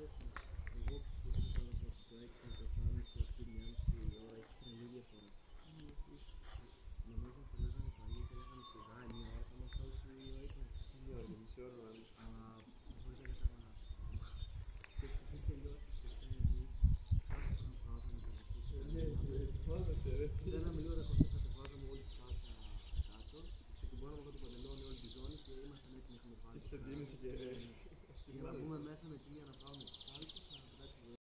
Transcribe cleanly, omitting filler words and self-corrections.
Εγώ πιστεύω το 6 με το 7,5 αυτή την 1,5 ώρα έχει τρελή διαφορά. Νομίζω το λέγανε παλιοί και λέγανε σιγά, μία ώρα θα μας σώσει ο ύπνος. Μία ώρα, μισή ώρα να είναι. Αλλά μπορεί να καταλάβει. Και πριν τελειώσει και πριν εμείς, κάθε φορά βάζαμε το λεφτό. Ναι, θυμάσαι ρε. Θέλαμε λίγο τα κορδιά, κατεβάζαμε όλη τη φάτσα κάτω, ξεκουμπώναμε εδώ το παντελόνι, όλη τη ζώνη και ήμασταν έτοιμοι, είχαμε βάλει. Ξεντίνησε και... Για να μπούμε μέσα με 1 να βγάλουμε τις κάλτσες, να πετάξουμε